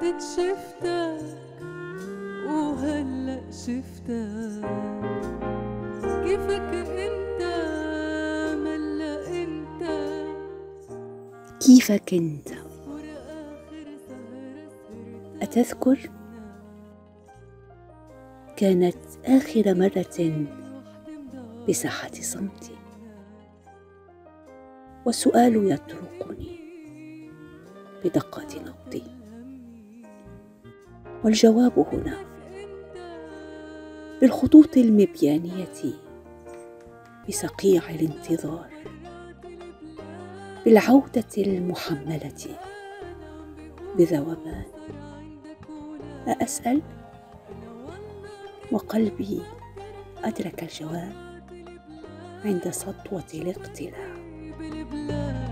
كنت شفتك وهلأ شفتك، كيفك انت ملا انت، كيفك انت؟ أتذكر؟ كانت آخر مرة بساحة صمتي، والسؤال يطرقني بدقات نبضي، والجواب هنا بالخطوط المبيانية بصقيع الانتظار، بالعودة المحملة بذوبان. أسأل وقلبي أدرك الجواب عند سطوة الاقتلاع.